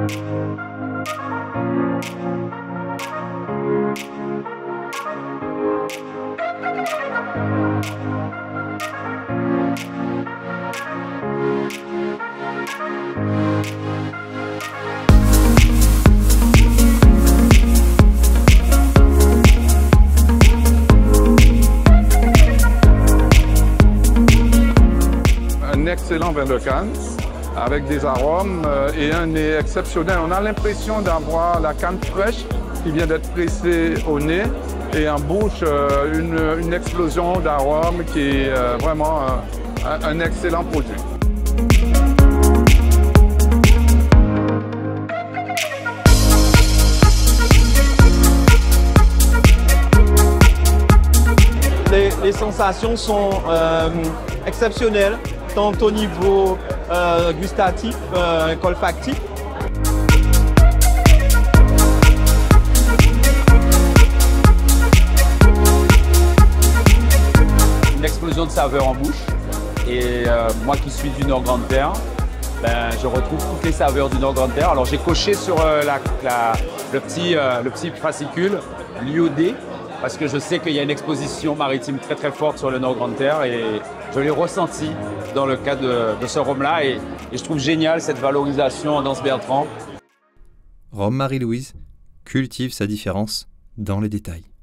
Un excellent vin de Cannes avec des arômes et un nez exceptionnel. On a l'impression d'avoir la canne fraîche qui vient d'être pressée au nez et en bouche une explosion d'arômes qui est vraiment un excellent produit. Les sensations sont exceptionnelles, tant au niveau gustatif qu'olfactif. Une explosion de saveurs en bouche. Et moi qui suis du Nord-Grande-Terre, je retrouve toutes les saveurs du Nord-Grande-Terre. Alors j'ai coché sur le petit fascicule, l'IOD, parce que je sais qu'il y a une exposition maritime très très forte sur le Nord-Grande-Terre et je l'ai ressenti dans le cas de ce rhum-là et je trouve génial cette valorisation en Danse Bertrand. Rhum Marie-Louise cultive sa différence dans les détails.